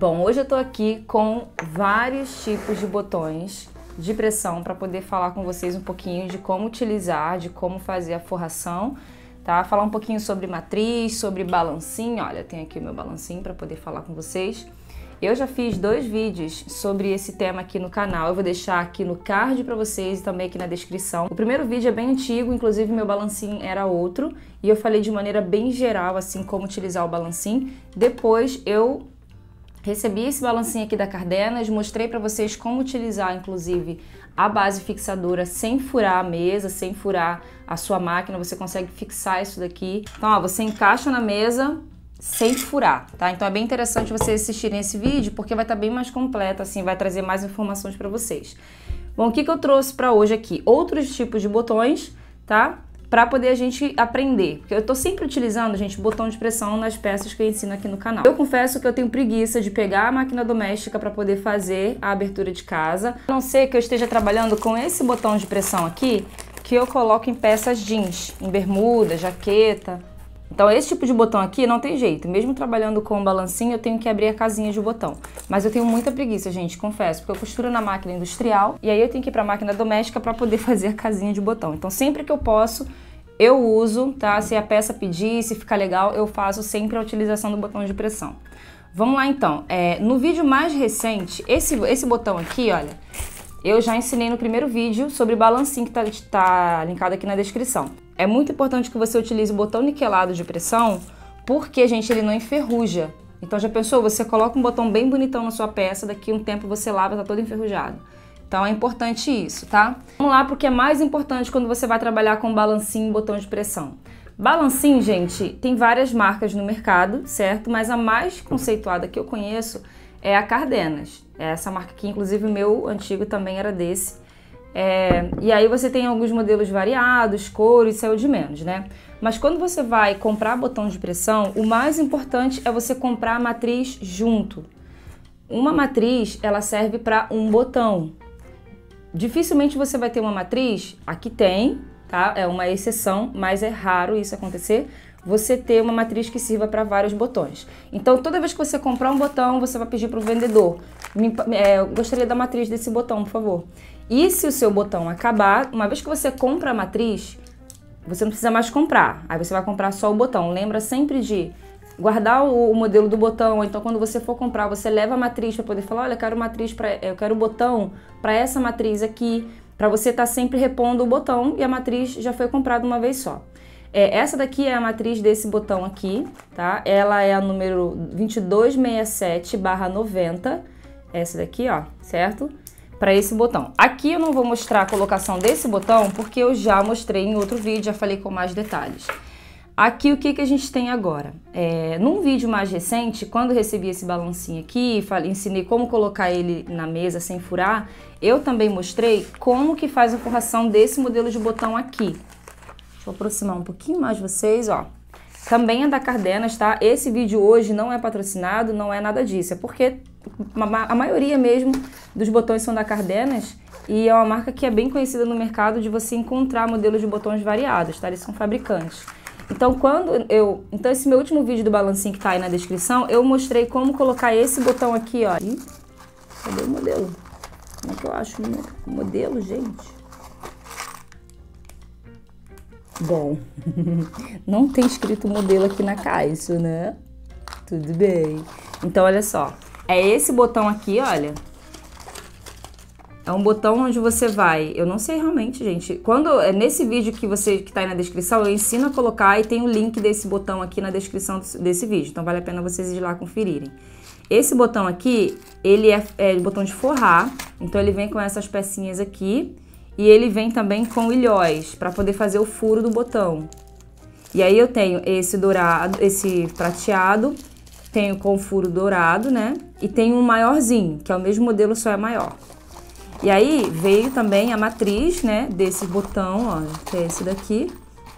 Bom, hoje eu tô aqui com vários tipos de botões de pressão para poder falar com vocês um pouquinho de como utilizar, de como fazer a forração, tá? Falar um pouquinho sobre matriz, sobre balancinho. Olha, tem aqui o meu balancinho para poder falar com vocês. Eu já fiz 2 vídeos sobre esse tema aqui no canal, eu vou deixar aqui no card para vocês e também aqui na descrição. O primeiro vídeo é bem antigo, inclusive meu balancinho era outro, e eu falei de maneira bem geral, assim, como utilizar o balancinho. Depois eu recebi esse balancinho aqui da Cardenas, mostrei para vocês como utilizar, inclusive, a base fixadora sem furar a mesa, sem furar a sua máquina, você consegue fixar isso daqui. Então, ó, você encaixa na mesa sem furar, tá? Então é bem interessante vocês assistirem esse vídeo, porque vai estar bem mais completo, assim, vai trazer mais informações para vocês. Bom, o que eu trouxe para hoje aqui? Outros tipos de botões, tá? Para poder a gente aprender, porque eu tô sempre utilizando, gente, botão de pressão nas peças que eu ensino aqui no canal. Eu confesso que eu tenho preguiça de pegar a máquina doméstica para poder fazer a abertura de casa, a não ser que eu esteja trabalhando com esse botão de pressão aqui, que eu coloco em peças jeans, em bermuda, jaqueta. Então esse tipo de botão aqui não tem jeito, mesmo trabalhando com o balancinho eu tenho que abrir a casinha de botão. Mas eu tenho muita preguiça, gente, confesso, porque eu costuro na máquina industrial e aí eu tenho que ir para a máquina doméstica para poder fazer a casinha de botão. Então sempre que eu posso, eu uso, tá? Se a peça pedir, se ficar legal, eu faço sempre a utilização do botão de pressão. Vamos lá então, no vídeo mais recente, esse botão aqui, olha, eu já ensinei no primeiro vídeo sobre balancinho que tá linkado aqui na descrição. É muito importante que você utilize o botão niquelado de pressão, porque, gente, ele não enferruja. Então já pensou? Você coloca um botão bem bonitão na sua peça, daqui a um tempo você lava, tá todo enferrujado. Então é importante isso, tá? Vamos lá pro que é mais importante quando você vai trabalhar com balancinho e botão de pressão. Balancinho, gente, tem várias marcas no mercado, certo? Mas a mais conceituada que eu conheço é a Cardenas. É essa marca aqui, inclusive o meu antigo também era desse. E aí você tem alguns modelos variados, cores, isso é o de menos, né? Mas quando você vai comprar botão de pressão, o mais importante é você comprar a matriz junto. Uma matriz, ela serve para um botão. Dificilmente você vai ter uma matriz, aqui tem, tá? É uma exceção, mas é raro isso acontecer, você ter uma matriz que sirva para vários botões. Então, toda vez que você comprar um botão, você vai pedir para o vendedor, eu gostaria da matriz desse botão, por favor. E se o seu botão acabar, uma vez que você compra a matriz, você não precisa mais comprar. Aí você vai comprar só o botão. Lembra sempre de guardar o modelo do botão, ou então quando você for comprar, você leva a matriz para poder falar, olha, eu quero o botão para essa matriz aqui, para você estar sempre repondo o botão e a matriz já foi comprada uma vez só. Essa daqui é a matriz desse botão aqui, tá? Ela é a número 2267/90, essa daqui, ó, certo? Para esse botão. Aqui eu não vou mostrar a colocação desse botão, porque eu já mostrei em outro vídeo, já falei com mais detalhes. Aqui o que a gente tem agora? Num vídeo mais recente, quando eu recebi esse balancinho aqui, ensinei como colocar ele na mesa sem furar, eu também mostrei como que faz a forração desse modelo de botão aqui. Deixa eu aproximar um pouquinho mais vocês, ó. Também é da Cardenas, tá? Esse vídeo hoje não é patrocinado, não é nada disso, é porque a maioria mesmo dos botões são da Cardenas e é uma marca que é bem conhecida no mercado de você encontrar modelos de botões variados, tá? Eles são fabricantes. Então, então esse meu último vídeo do balancinho que tá aí na descrição, eu mostrei como colocar esse botão aqui, ó. Ih, cadê o modelo? Como é que eu acho o modelo, gente? Bom, não tem escrito modelo aqui na caixa, né? Tudo bem. Então, olha só. É esse botão aqui, olha. É um botão onde você vai... Eu não sei realmente, gente. Nesse vídeo que tá aí na descrição, eu ensino a colocar e tem o link desse botão aqui na descrição desse vídeo. Então, vale a pena vocês ir lá conferirem. Esse botão aqui, ele é o botão de forrar. Então, ele vem com essas pecinhas aqui. E ele vem também com ilhóis, para poder fazer o furo do botão. E aí eu tenho esse dourado, esse prateado, tenho com furo dourado, né? E tenho um maiorzinho, que é o mesmo modelo, só é maior. E aí veio também a matriz, né, desse botão, ó, que é esse daqui.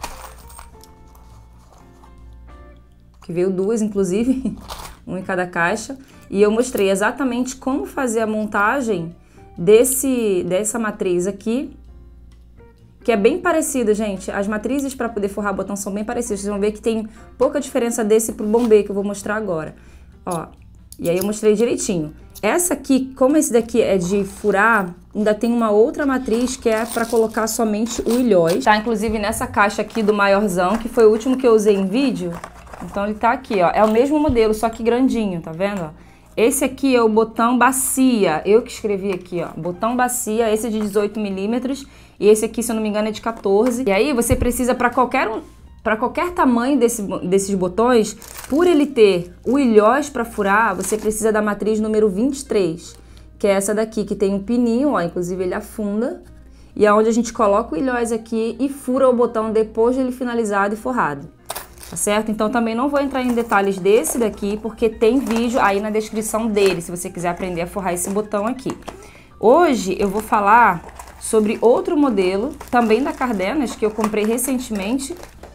Que veio 2, inclusive, um em cada caixa. E eu mostrei exatamente como fazer a montagem dessa matriz aqui, que é bem parecida, gente. As matrizes para poder forrar botão são bem parecidas. Vocês vão ver que tem pouca diferença desse pro bombê, que eu vou mostrar agora. Ó, E aí eu mostrei direitinho. Essa aqui, como esse daqui é de furar, ainda tem uma outra matriz que é para colocar somente o ilhós. Tá, inclusive nessa caixa aqui do maiorzão, que foi o último que eu usei em vídeo. Então ele tá aqui, ó. É o mesmo modelo, só que grandinho, tá vendo? Ó? Esse aqui é o botão bacia. Eu que escrevi aqui, ó. Botão bacia, esse é de 18 milímetros. E esse aqui, se eu não me engano, é de 14. E aí você precisa para qualquer tamanho desses botões, por ele ter o ilhós para furar, você precisa da matriz número 23, que é essa daqui, que tem um pininho, ó, inclusive ele afunda, e é onde a gente coloca o ilhós aqui e fura o botão depois de ele finalizado e forrado, tá certo? Então também não vou entrar em detalhes desse daqui, porque tem vídeo aí na descrição dele, se você quiser aprender a forrar esse botão aqui. Hoje eu vou falar sobre outro modelo, também da Cardenas, que eu comprei recentemente,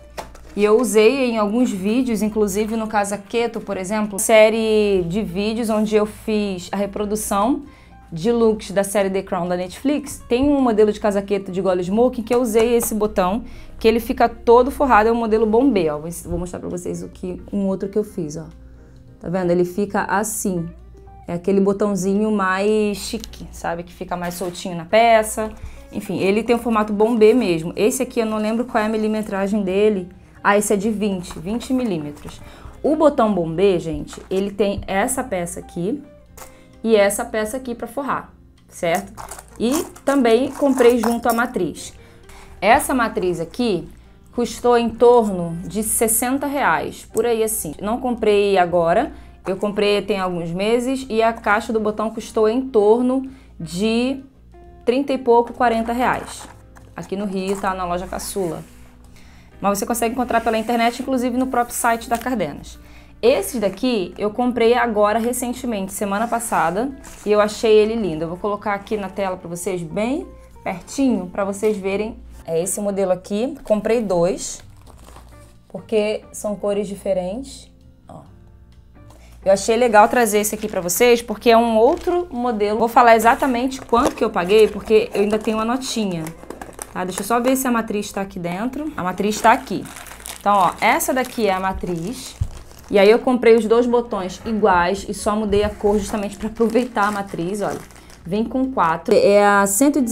e eu usei em alguns vídeos, inclusive no Casaqueto, por exemplo, série de vídeos onde eu fiz a reprodução de looks da série The Crown da Netflix. Tem um modelo de casaqueto de gola smoking que eu usei esse botão, que ele fica todo forrado, é um modelo bombê, ó. Vou mostrar pra vocês um outro que eu fiz, ó. Tá vendo? Ele fica assim. É aquele botãozinho mais chique, sabe? Que fica mais soltinho na peça. Enfim, ele tem um formato bombê mesmo. Esse aqui eu não lembro qual é a milimetragem dele. Ah, esse é de 20 milímetros. O botão bombê, gente, ele tem essa peça aqui e essa peça aqui para forrar, certo? E também comprei junto a matriz. Essa matriz aqui custou em torno de R$60, por aí assim. Não comprei agora, eu comprei tem alguns meses e a caixa do botão custou em torno de 30 e pouco, R$40. Aqui no Rio, tá na loja Caçula. Mas você consegue encontrar pela internet, inclusive no próprio site da Cardenas. Esses daqui eu comprei agora recentemente, semana passada, e eu achei ele lindo. Eu vou colocar aqui na tela para vocês bem pertinho, para vocês verem. É esse modelo aqui, comprei dois, porque são cores diferentes. Ó. Eu achei legal trazer esse aqui para vocês, porque é um outro modelo. Vou falar exatamente quanto que eu paguei, porque eu ainda tenho uma notinha. Tá, deixa eu só ver se a matriz está aqui dentro. A matriz está aqui. Então, ó, essa daqui é a matriz. E aí eu comprei os dois botões iguais e só mudei a cor justamente para aproveitar a matriz, olha. Vem com 4. É a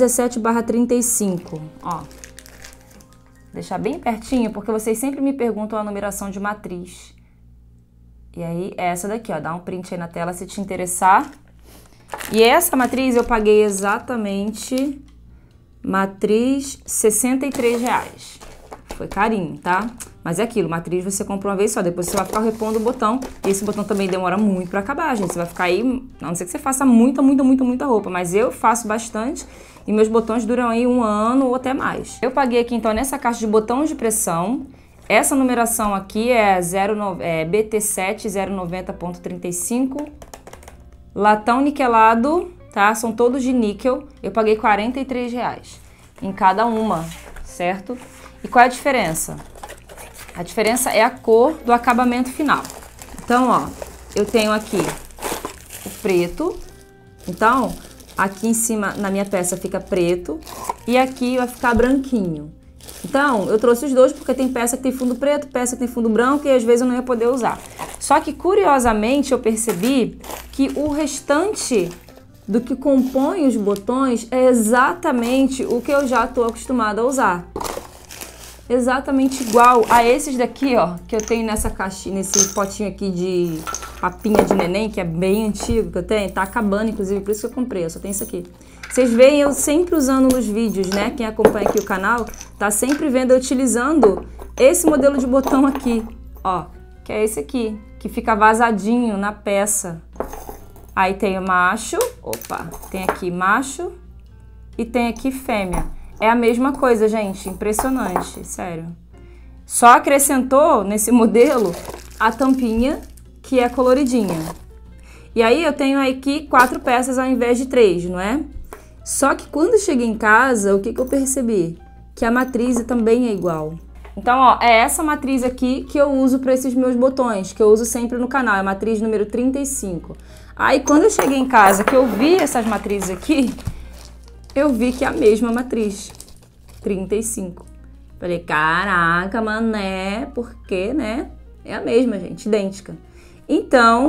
117/35, ó. Deixar bem pertinho, porque vocês sempre me perguntam a numeração de matriz. E aí é essa daqui, ó. Dá um print aí na tela se te interessar. E essa matriz eu paguei exatamente... matriz, R$63. Foi carinho, tá? Mas é aquilo, matriz você compra uma vez só, depois você vai ficar repondo o botão. E esse botão também demora muito pra acabar, gente. Você vai ficar aí, a não ser que você faça muita roupa. Mas eu faço bastante e meus botões duram aí 1 ano ou até mais. Eu paguei aqui, então, nessa caixa de botões de pressão. Essa numeração aqui é BT7 090.35. Latão niquelado, tá? São todos de níquel. Eu paguei R$43 em cada uma, certo? E qual é a diferença? A diferença é a cor do acabamento final. Então, ó, eu tenho aqui o preto. Então, aqui em cima, na minha peça, fica preto. E aqui vai ficar branquinho. Então, eu trouxe os dois porque tem peça que tem fundo preto, peça que tem fundo branco e às vezes eu não ia poder usar. Só que, curiosamente, eu percebi que o restante do que compõe os botões é exatamente o que eu já estou acostumada a usar. Exatamente igual a esses daqui, ó, que eu tenho nessa caixinha, nesse potinho aqui de papinha de neném, que é bem antigo que eu tenho, tá acabando, inclusive, por isso que eu comprei, eu só tenho isso aqui. Vocês veem eu sempre usando nos vídeos, né? Quem acompanha aqui o canal, tá sempre vendo eu utilizando esse modelo de botão aqui, ó, que é esse aqui, que fica vazadinho na peça. Aí tem o macho, tem aqui macho e tem aqui fêmea. É a mesma coisa, gente, impressionante, sério. Só acrescentou nesse modelo a tampinha, que é coloridinha. E aí eu tenho aqui 4 peças ao invés de 3, não é? Só que quando eu cheguei em casa, o que eu percebi? Que a matriz também é igual. Então, ó, é essa matriz aqui que eu uso para esses meus botões, que eu uso sempre no canal, é a matriz número 35. Aí, quando eu cheguei em casa, que eu vi essas matrizes aqui, eu vi que é a mesma matriz, 35. Falei, caraca, mané, porque, né? É a mesma, gente, idêntica. Então,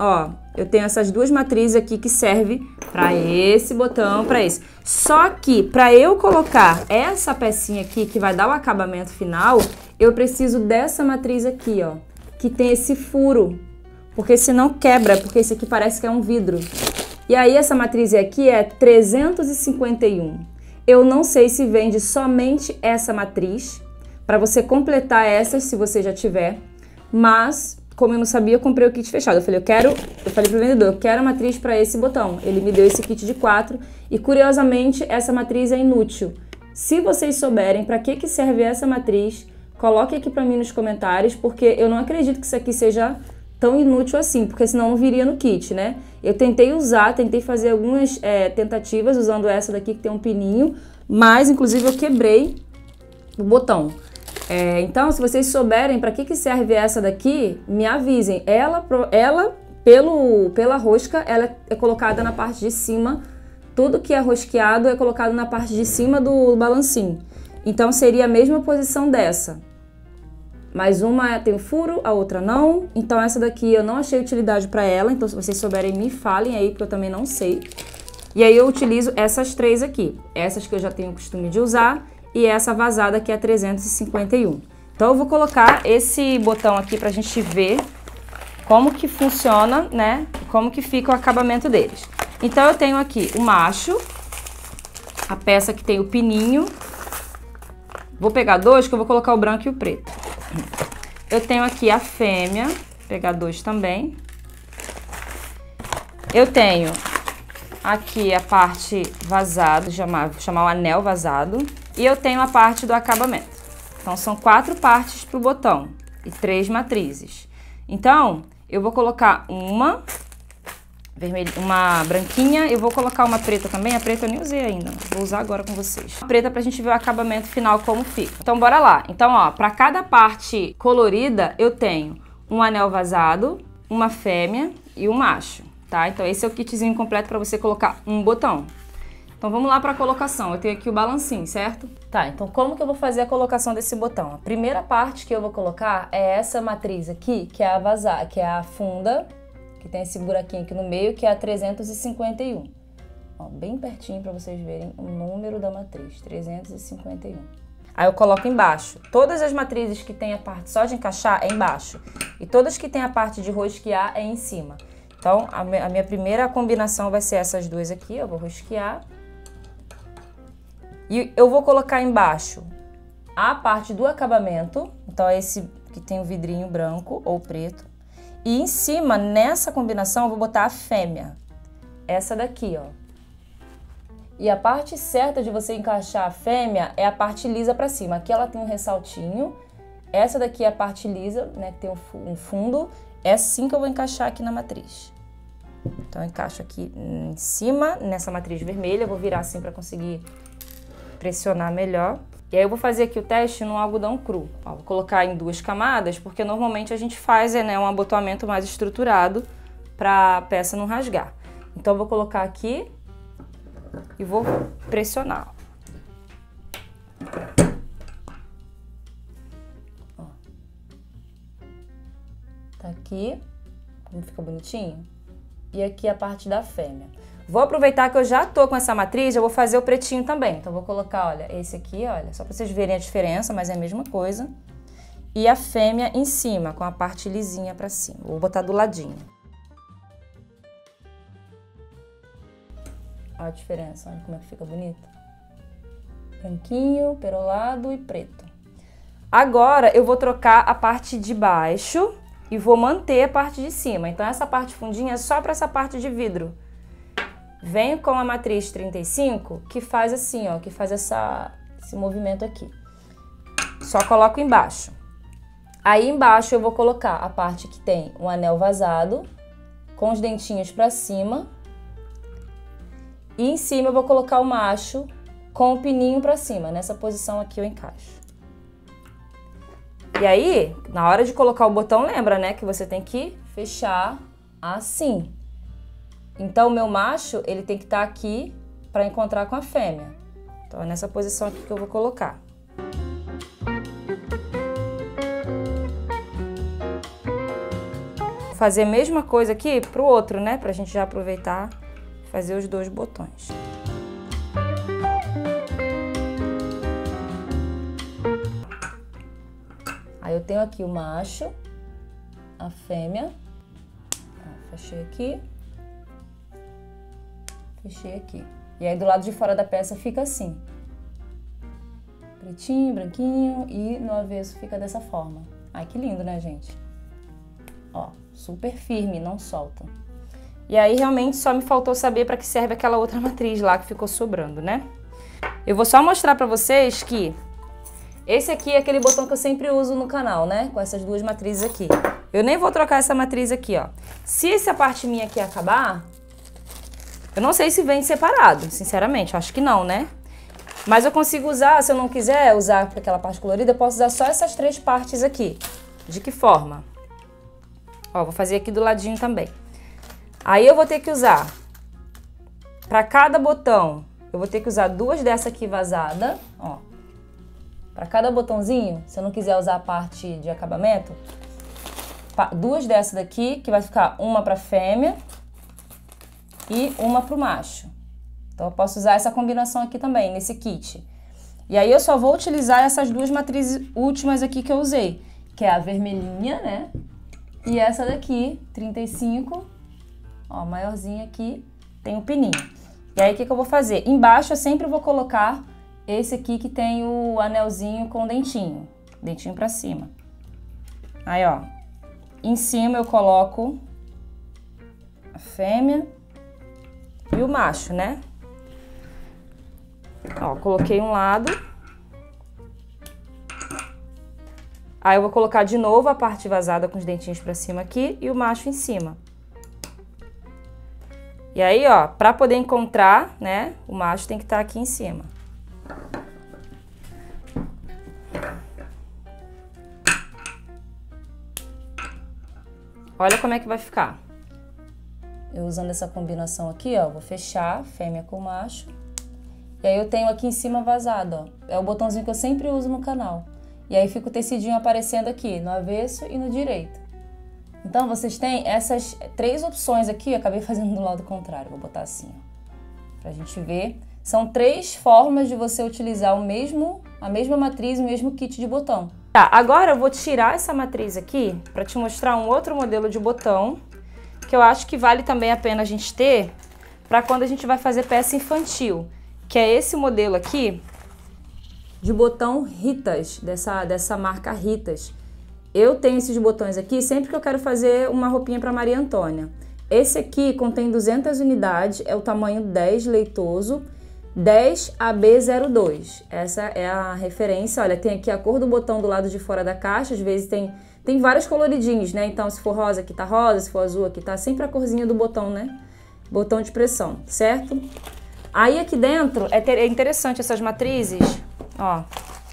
ó, eu tenho essas duas matrizes aqui que servem para esse botão, para esse. Só que para eu colocar essa pecinha aqui que vai dar o acabamento final, eu preciso dessa matriz aqui, ó, que tem esse furo, porque senão quebra, porque esse aqui parece que é um vidro. E aí essa matriz aqui é 351. Eu não sei se vende somente essa matriz, para você completar essas, se você já tiver, mas como eu não sabia, eu comprei o kit fechado. Eu falei pro vendedor, eu quero a matriz para esse botão. Ele me deu esse kit de 4 e curiosamente essa matriz é inútil. Se vocês souberem para que serve essa matriz, coloque aqui para mim nos comentários, porque eu não acredito que isso aqui seja tão inútil assim, porque senão não viria no kit, né? Eu tentei fazer algumas tentativas usando essa daqui que tem um pininho, mas inclusive eu quebrei o botão. Então, se vocês souberem para que serve essa daqui, me avisem. Ela pela rosca, ela é colocada na parte de cima. Tudo que é rosqueado é colocado na parte de cima do balancinho. Então, seria a mesma posição dessa. Mas uma tem um furo, a outra não. Então, essa daqui eu não achei utilidade para ela. Então, se vocês souberem, me falem aí, porque eu também não sei. E aí, eu utilizo essas três aqui. Essas que eu já tenho o costume de usar. E essa vazada que é 351. Então, eu vou colocar esse botão aqui pra gente ver como que funciona, né? Como que fica o acabamento deles. Então, eu tenho aqui o macho, a peça que tem o pininho. Vou pegar dois, que eu vou colocar o branco e o preto. Eu tenho aqui a fêmea, vou pegar dois também. Eu tenho aqui a parte vazada, vou chamar o anel vazado. E eu tenho a parte do acabamento. Então, são 4 partes para o botão e 3 matrizes. Então, eu vou colocar uma vermelha, uma branquinha, eu vou colocar uma preta também. A preta eu nem usei ainda, vou usar agora com vocês. A preta pra gente ver o acabamento final como fica. Então, bora lá. Então, ó, para cada parte colorida, eu tenho um anel vazado, uma fêmea e um macho, tá? Então, esse é o kitzinho completo para você colocar um botão. Então, vamos lá para a colocação. Eu tenho aqui o balancinho, certo? Tá, então como que eu vou fazer a colocação desse botão? A primeira parte que eu vou colocar é essa matriz aqui, que é a vazada, que é a funda, que tem esse buraquinho aqui no meio, que é a 351. Ó, bem pertinho para vocês verem o número da matriz, 351. Aí eu coloco embaixo. Todas as matrizes que tem a parte só de encaixar é embaixo. E todas que tem a parte de rosquear é em cima. Então, a minha primeira combinação vai ser essas duas aqui, eu vou rosquear. E eu vou colocar embaixo a parte do acabamento, então é esse que tem o vidrinho branco ou preto. E em cima, nessa combinação, eu vou botar a fêmea, essa daqui, ó. E a parte certa de você encaixar a fêmea é a parte lisa pra cima. Aqui ela tem um ressaltinho, essa daqui é a parte lisa, né, que tem um fundo. É assim que eu vou encaixar aqui na matriz. Então eu encaixo aqui em cima, nessa matriz vermelha, eu vou virar assim pra conseguir pressionar melhor. E aí eu vou fazer aqui o teste no algodão cru. Ó, vou colocar em 2 camadas, porque normalmente a gente faz né, um abotoamento mais estruturado para a peça não rasgar. Então eu vou colocar aqui e vou pressionar. Ó. Tá aqui, como fica bonitinho. E aqui a parte da fêmea. Vou aproveitar que eu já tô com essa matriz, eu vou fazer o pretinho também. Então, vou colocar, olha, esse aqui, olha, só pra vocês verem a diferença, mas é a mesma coisa. E a fêmea em cima, com a parte lisinha pra cima. Vou botar do ladinho. Olha a diferença, olha como é que fica bonito. Branquinho, perolado e preto. Agora, eu vou trocar a parte de baixo e vou manter a parte de cima. Então, essa parte fundinha é só pra essa parte de vidro. Venho com a matriz 35, que faz assim, ó, que faz esse movimento aqui. Só coloco embaixo. Aí embaixo eu vou colocar a parte que tem um anel vazado, com os dentinhos pra cima. E em cima eu vou colocar o macho com o pininho pra cima. Nessa posição aqui eu encaixo. E aí, na hora de colocar o botão, lembra, né, que você tem que fechar assim. Então, o meu macho, ele tem que estar aqui para encontrar com a fêmea. Então, é nessa posição aqui que eu vou colocar. Vou fazer a mesma coisa aqui pro outro, né? Pra gente já aproveitar e fazer os dois botões. Aí eu tenho aqui o macho, a fêmea. Ó, fechei aqui. Fechei aqui. E aí do lado de fora da peça fica assim. Pretinho, branquinho e no avesso fica dessa forma. Ai, que lindo, né, gente? Ó, super firme, não solta. E aí realmente só me faltou saber para que serve aquela outra matriz lá que ficou sobrando, né? Eu vou só mostrar para vocês que esse aqui é aquele botão que eu sempre uso no canal, né? Com essas duas matrizes aqui. Eu nem vou trocar essa matriz aqui, ó. Se essa parte minha aqui acabar, eu não sei se vem separado, sinceramente. Eu acho que não, né? Mas eu consigo usar, se eu não quiser usar aquela parte colorida, eu posso usar só essas três partes aqui. De que forma? Ó, vou fazer aqui do ladinho também. Aí eu vou ter que usar, para cada botão, eu vou ter que usar duas dessa aqui vazada, ó. Para cada botãozinho, se eu não quiser usar a parte de acabamento, duas dessa daqui, que vai ficar uma para fêmea e uma para o macho. Então eu posso usar essa combinação aqui também, nesse kit. E aí eu só vou utilizar essas duas matrizes últimas aqui que eu usei, que é a vermelhinha, né? E essa daqui, 35, ó, maiorzinha aqui, tem o pininho. E aí o que eu vou fazer? Embaixo eu sempre vou colocar esse aqui que tem o anelzinho com dentinho pra cima. Aí, ó, em cima eu coloco a fêmea e o macho, né? Ó, coloquei um lado. Aí eu vou colocar de novo a parte vazada com os dentinhos pra cima aqui e o macho em cima. E aí, ó, pra poder encontrar, né, o macho tem que estar aqui em cima. Olha como é que vai ficar. Eu usando essa combinação aqui, ó, vou fechar fêmea com macho. E aí eu tenho aqui em cima vazado, ó. É o botãozinho que eu sempre uso no canal. E aí fica o tecidinho aparecendo aqui, no avesso e no direito. Então vocês têm essas três opções aqui, eu acabei fazendo do lado contrário, vou botar assim, ó, pra gente ver. São três formas de você utilizar a mesma matriz, o mesmo kit de botão. Tá, agora eu vou tirar essa matriz aqui pra te mostrar um outro modelo de botão, que eu acho que vale também a pena a gente ter pra quando a gente vai fazer peça infantil, que é esse modelo aqui de botão Ritas, dessa marca Ritas. Eu tenho esses botões aqui sempre que eu quero fazer uma roupinha para Maria Antônia. Esse aqui contém 200 unidades, é o tamanho 10 leitoso, 10 AB02. Essa é a referência. Olha, tem aqui a cor do botão do lado de fora da caixa, às vezes tem vários coloridinhos, né? Então, se for rosa, aqui tá rosa, se for azul, aqui tá sempre a corzinha do botão, né? Botão de pressão, certo? Aí aqui dentro é interessante essas matrizes, ó.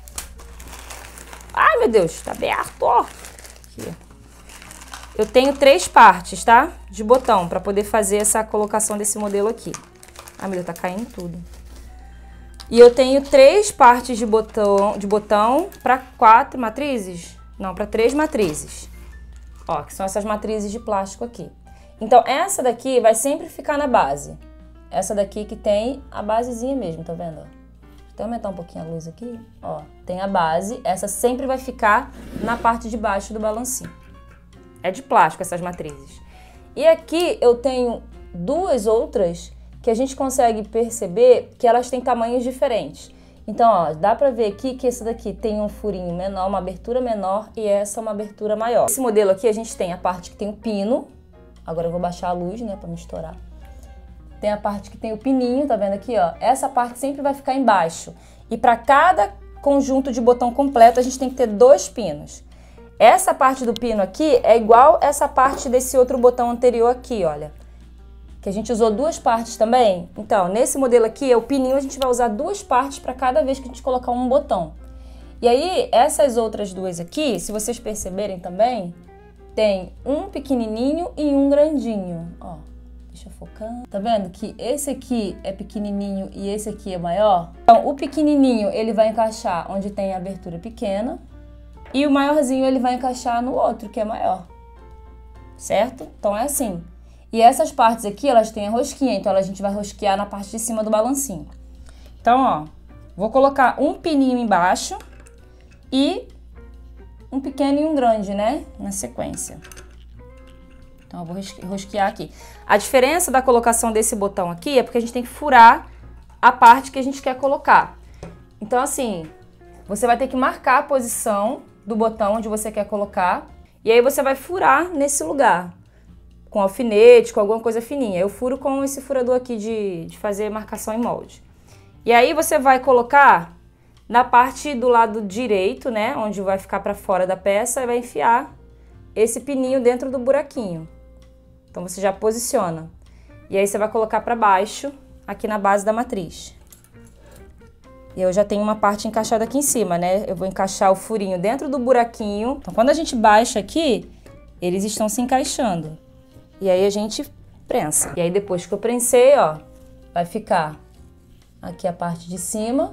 Ai, meu Deus, tá aberto, ó. Aqui. Eu tenho três partes, tá? De botão, pra poder fazer essa colocação desse modelo aqui. Ai, meu Deus, tá caindo tudo. E eu tenho três partes de botão pra 4 matrizes? Não, pra 3 matrizes. Ó, que são essas matrizes de plástico aqui. Então, essa daqui vai sempre ficar na base. Essa daqui que tem a basezinha mesmo, tá vendo? Deixa eu aumentar um pouquinho a luz aqui. Ó, tem a base. Essa sempre vai ficar na parte de baixo do balancinho. É de plástico essas matrizes. E aqui eu tenho duas outras que a gente consegue perceber que elas têm tamanhos diferentes. Então, ó, dá pra ver aqui que esse daqui tem um furinho menor, uma abertura menor, e essa é uma abertura maior. Esse modelo aqui a gente tem a parte que tem o pino. Agora eu vou baixar a luz, né, pra não estourar. Tem a parte que tem o pininho, tá vendo aqui, ó? Essa parte sempre vai ficar embaixo. E para cada conjunto de botão completo, a gente tem que ter 2 pinos. Essa parte do pino aqui é igual essa parte desse outro botão anterior aqui, olha. Que a gente usou 2 partes também. Então, nesse modelo aqui, o pininho a gente vai usar 2 partes para cada vez que a gente colocar um botão. E aí, essas outras duas aqui, se vocês perceberem também, tem um pequenininho e um grandinho, ó. Deixa eu focar. Tá vendo que esse aqui é pequenininho e esse aqui é maior? Então, o pequenininho, ele vai encaixar onde tem a abertura pequena. E o maiorzinho, ele vai encaixar no outro, que é maior. certo? Então é assim. E essas partes aqui, elas têm a rosquinha, então a gente vai rosquear na parte de cima do balancinho. Então, ó, vou colocar um pininho embaixo e um pequeno e um grande, né? Na sequência. Então, eu vou rosquear aqui. A diferença da colocação desse botão aqui é porque a gente tem que furar a parte que a gente quer colocar. Então, assim, você vai ter que marcar a posição do botão onde você quer colocar e aí você vai furar nesse lugar. Com alfinete, com alguma coisa fininha. Eu furo com esse furador aqui de fazer marcação em molde. E aí você vai colocar na parte do lado direito, né? Onde vai ficar para fora da peça e vai enfiar esse pininho dentro do buraquinho. Então você já posiciona. E aí você vai colocar para baixo, aqui na base da matriz. E eu já tenho uma parte encaixada aqui em cima, né? Eu vou encaixar o furinho dentro do buraquinho. Então quando a gente baixa aqui, eles estão se encaixando. E aí a gente prensa. E aí depois que eu prensei, ó, vai ficar aqui a parte de cima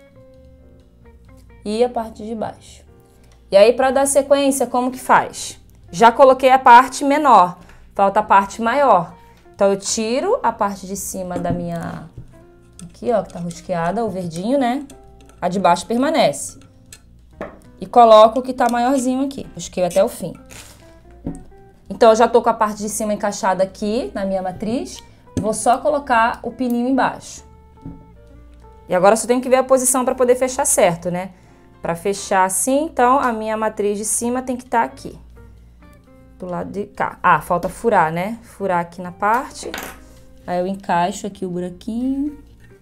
e a parte de baixo. E aí para dar sequência, como que faz? Já coloquei a parte menor, falta a parte maior. Então eu tiro a parte de cima da minha... Aqui, ó, que tá rosqueada, o verdinho, né? A de baixo permanece. E coloco o que tá maiorzinho aqui. Rosqueio até o fim. Então, eu já tô com a parte de cima encaixada aqui na minha matriz. Vou só colocar o pininho embaixo. E agora só tenho que ver a posição para poder fechar certo, né? Para fechar assim, então, a minha matriz de cima tem que estar aqui. Do lado de cá. Ah, falta furar, né? Furar aqui na parte. Aí eu encaixo aqui o buraquinho.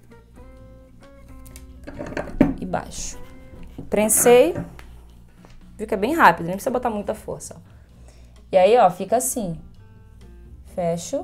E baixo. Prensei. Viu que é bem rápido, nem precisa botar muita força, ó. E aí, ó, fica assim. Fecho.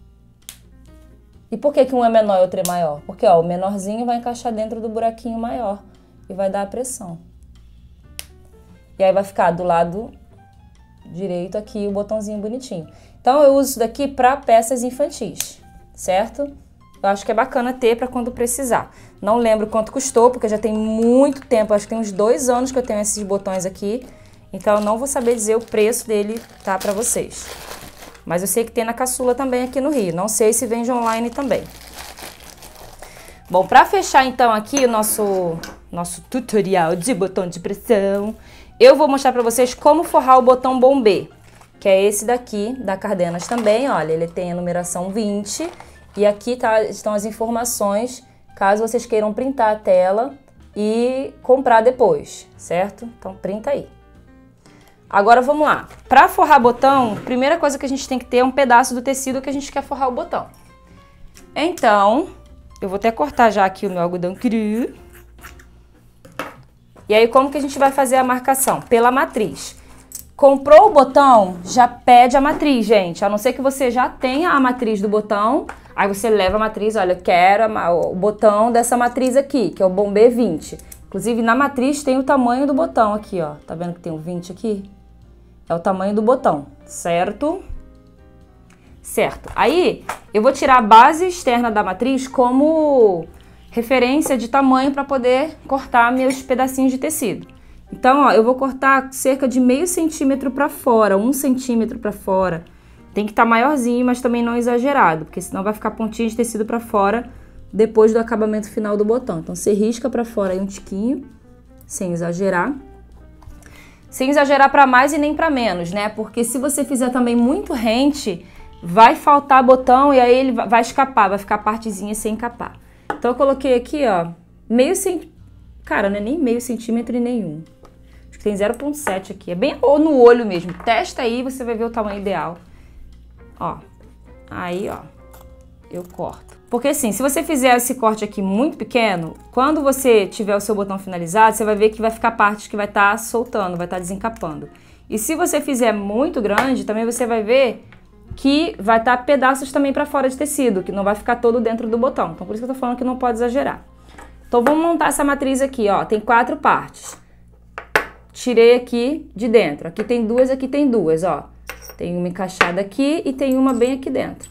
E por que que um é menor e outro é maior? Porque, ó, o menorzinho vai encaixar dentro do buraquinho maior e vai dar a pressão. E aí vai ficar do lado direito aqui o botãozinho bonitinho. Então, eu uso isso daqui para peças infantis, certo? Eu acho que é bacana ter para quando precisar. Não lembro quanto custou, porque já tem muito tempo, acho que tem uns 2 anos que eu tenho esses botões aqui. Então, eu não vou saber dizer o preço dele, tá, pra vocês. Mas eu sei que tem na Caçula também aqui no Rio. Não sei se vende online também. Bom, pra fechar então aqui o nosso tutorial de botão de pressão, eu vou mostrar pra vocês como forrar o botão bombê, que é esse daqui, da Cardenas também. Olha, ele tem a numeração 20 e aqui estão as informações, caso vocês queiram printar a tela e comprar depois, certo? Então, printa aí. Agora vamos lá. Para forrar botão, a primeira coisa que a gente tem que ter é um pedaço do tecido que a gente quer forrar o botão. Então, eu vou até cortar já aqui o meu algodão cru. E aí, como que a gente vai fazer a marcação? Pela matriz. Comprou o botão, já pede a matriz, gente. A não ser que você já tenha a matriz do botão, aí você leva a matriz, olha, eu quero o botão dessa matriz aqui, que é o Bombê 20. Inclusive, na matriz tem o tamanho do botão aqui, ó. Tá vendo que tem o 20 aqui? É o tamanho do botão, certo? Certo. Aí, eu vou tirar a base externa da matriz como referência de tamanho para poder cortar meus pedacinhos de tecido. Então, ó, eu vou cortar cerca de meio centímetro para fora, 1 centímetro para fora. Tem que estar maiorzinho, mas também não exagerado, porque senão vai ficar pontinha de tecido para fora depois do acabamento final do botão. Então, você risca para fora aí um tiquinho, sem exagerar. Sem exagerar para mais e nem para menos, né? Porque se você fizer também muito rente, vai faltar botão e aí ele vai escapar, vai ficar a partezinha sem encapar. Então, eu coloquei aqui, ó, meio centímetro. Cara, não é nem meio centímetro e nenhum. Acho que tem 0,7 aqui. É bem ou no olho mesmo. Testa aí, você vai ver o tamanho ideal. Ó. Aí, ó. Eu corto. Porque assim, se você fizer esse corte aqui muito pequeno, quando você tiver o seu botão finalizado, você vai ver que vai ficar partes que vai estar soltando, vai estar desencapando. E se você fizer muito grande, também você vai ver que vai estar pedaços também para fora de tecido, que não vai ficar todo dentro do botão. Então, por isso que eu tô falando que não pode exagerar. Então, vamos montar essa matriz aqui, ó. Tem 4 partes. Tirei aqui de dentro. Aqui tem 2, aqui tem 2, ó. Tem uma encaixada aqui e tem uma bem aqui dentro.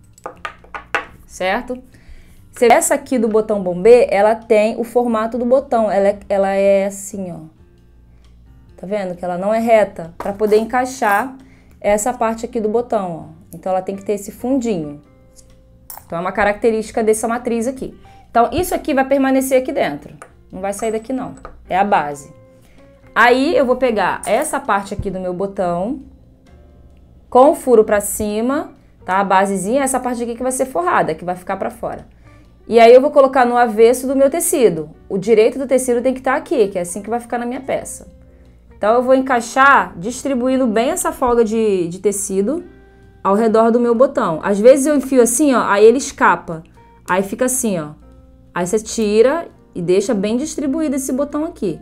Certo? Essa aqui do botão bombê, ela tem o formato do botão. Ela é assim, ó. Tá vendo? Que ela não é reta. Para poder encaixar é essa parte aqui do botão, ó. Então ela tem que ter esse fundinho. Então é uma característica dessa matriz aqui. Então isso aqui vai permanecer aqui dentro, não vai sair daqui não, é a base. Aí eu vou pegar essa parte aqui do meu botão, com o furo pra cima, tá? A basezinha, essa parte aqui que vai ser forrada, que vai ficar pra fora. E aí eu vou colocar no avesso do meu tecido. O direito do tecido tem que estar aqui, que é assim que vai ficar na minha peça. Então eu vou encaixar distribuindo bem essa folga de tecido ao redor do meu botão. Às vezes eu enfio assim, ó, aí ele escapa. Aí fica assim, ó. Aí você tira e deixa bem distribuído esse botão aqui.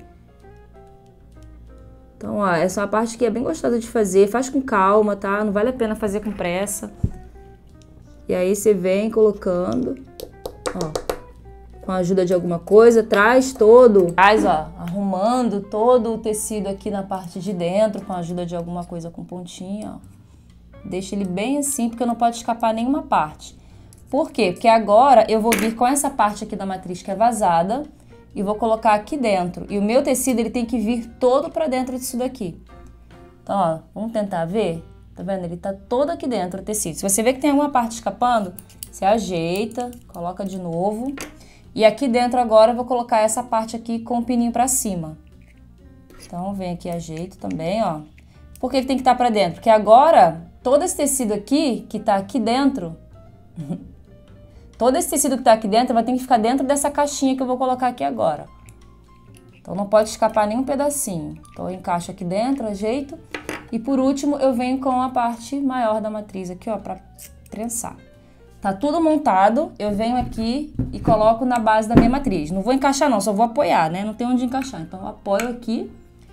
Então, ó, essa é uma parte que é bem gostosa de fazer. Faz com calma, tá? Não vale a pena fazer com pressa. E aí você vem colocando, ó, com a ajuda de alguma coisa, traz, ó, arrumando todo o tecido aqui na parte de dentro, com a ajuda de alguma coisa com pontinha, ó. Deixa ele bem assim, porque não pode escapar nenhuma parte. Por quê? Porque agora eu vou vir com essa parte aqui da matriz que é vazada e vou colocar aqui dentro. E o meu tecido, ele tem que vir todo pra dentro disso daqui. Então, ó, vamos tentar ver? Tá vendo? Ele tá todo aqui dentro, o tecido. Se você vê que tem alguma parte escapando, você ajeita, coloca de novo. E aqui dentro agora eu vou colocar essa parte aqui com o pininho pra cima. Então, vem aqui, ajeito também, ó. Por que ele tem que estar pra dentro? Porque agora, todo esse tecido aqui, que tá aqui dentro... todo esse tecido que tá aqui dentro vai ter que ficar dentro dessa caixinha que eu vou colocar aqui agora. Então, não pode escapar nenhum pedacinho. Então, eu encaixo aqui dentro, ajeito. E por último, eu venho com a parte maior da matriz aqui, ó, pra prensar. Tá tudo montado, eu venho aqui e coloco na base da minha matriz. Não vou encaixar não, só vou apoiar, né? Não tem onde encaixar. Então, eu apoio aqui.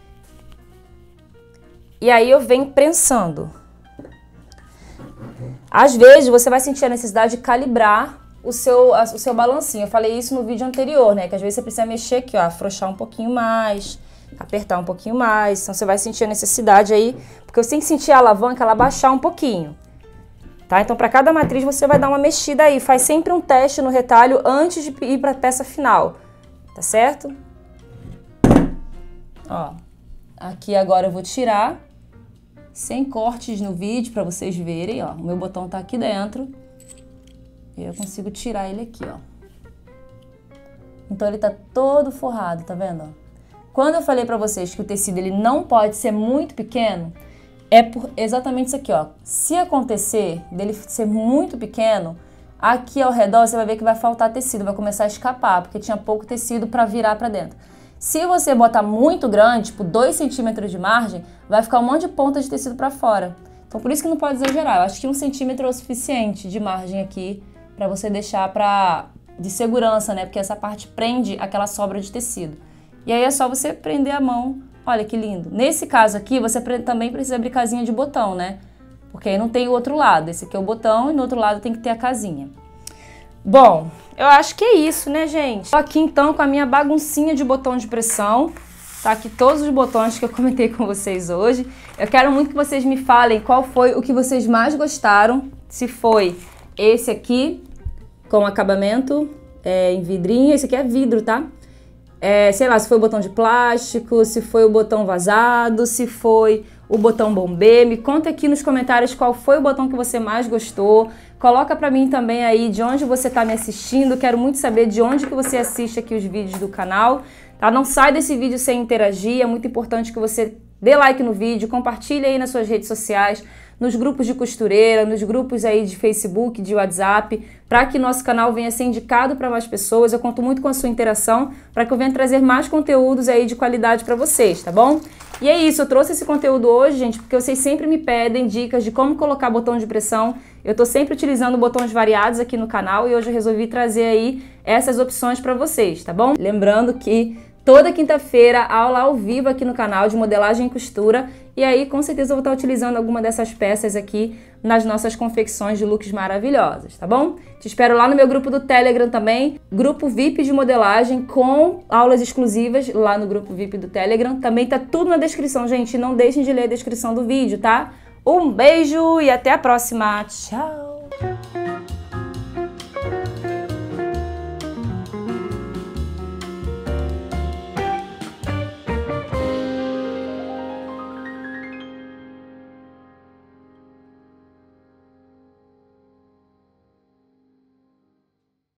E aí, eu venho prensando. Às vezes, você vai sentir a necessidade de calibrar o seu balancinho. Eu falei isso no vídeo anterior, né? Que às vezes você precisa mexer aqui, ó, afrouxar um pouquinho mais, apertar um pouquinho mais. Então, você vai sentir a necessidade aí, porque você tem que sentir a alavanca, ela baixar um pouquinho, tá? Então, para cada matriz, você vai dar uma mexida aí. Faz sempre um teste no retalho antes de ir para a peça final, tá certo? Ó, aqui agora eu vou tirar, sem cortes no vídeo, para vocês verem, ó. O meu botão tá aqui dentro. E eu consigo tirar ele aqui, ó. Então, ele tá todo forrado, tá vendo? Quando eu falei pra vocês que o tecido, ele não pode ser muito pequeno, é por exatamente isso aqui, ó. Se acontecer dele ser muito pequeno, aqui ao redor você vai ver que vai faltar tecido, vai começar a escapar, porque tinha pouco tecido pra virar pra dentro. Se você botar muito grande, tipo 2 centímetros de margem, vai ficar um monte de ponta de tecido pra fora. Então, por isso que não pode exagerar. Eu acho que 1 centímetro é o suficiente de margem aqui pra você deixar de segurança, né? Porque essa parte prende aquela sobra de tecido. E aí é só você prender a mão. Olha que lindo. Nesse caso aqui, você também precisa abrir casinha de botão, né? Porque aí não tem o outro lado. Esse aqui é o botão e no outro lado tem que ter a casinha. Bom, eu acho que é isso, né, gente? Tô aqui então com a minha baguncinha de botão de pressão. Tá aqui todos os botões que eu comentei com vocês hoje. Eu quero muito que vocês me falem qual foi o que vocês mais gostaram. Se foi esse aqui, com acabamento em vidrinho. Esse aqui é vidro, tá? Sei lá, se foi o botão de plástico, se foi o botão vazado, se foi o botão bombê. Me conta aqui nos comentários qual foi o botão que você mais gostou. Coloca pra mim também aí de onde você tá me assistindo. Quero muito saber de onde que você assiste aqui os vídeos do canal. Tá? Não sai desse vídeo sem interagir. É muito importante que você dê like no vídeo, compartilhe aí nas suas redes sociais, nos grupos de costureira, nos grupos aí de Facebook, de WhatsApp, para que nosso canal venha ser indicado para mais pessoas. Eu conto muito com a sua interação para que eu venha trazer mais conteúdos aí de qualidade para vocês, tá bom? E é isso, eu trouxe esse conteúdo hoje, gente, porque vocês sempre me pedem dicas de como colocar botão de pressão. Eu tô sempre utilizando botões variados aqui no canal e hoje eu resolvi trazer aí essas opções para vocês, tá bom? Lembrando que toda quinta-feira, aula ao vivo aqui no canal de modelagem e costura. E aí, com certeza, eu vou estar utilizando alguma dessas peças aqui nas nossas confecções de looks maravilhosas, tá bom? Te espero lá no meu grupo do Telegram também, grupo VIP de modelagem, com aulas exclusivas lá no grupo VIP do Telegram. Também tá tudo na descrição, gente. Não deixem de ler a descrição do vídeo, tá? Um beijo e até a próxima. Tchau!